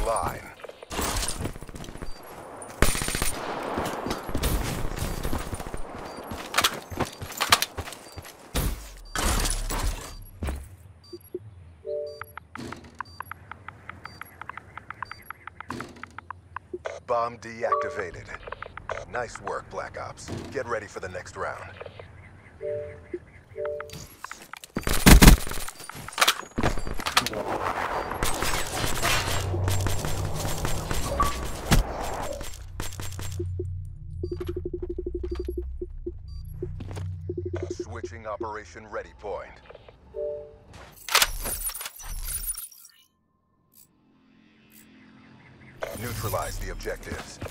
line. Bomb deactivated. Nice work, Black Ops. Get ready for the next round. Switching operation ready point. Neutralize the objectives.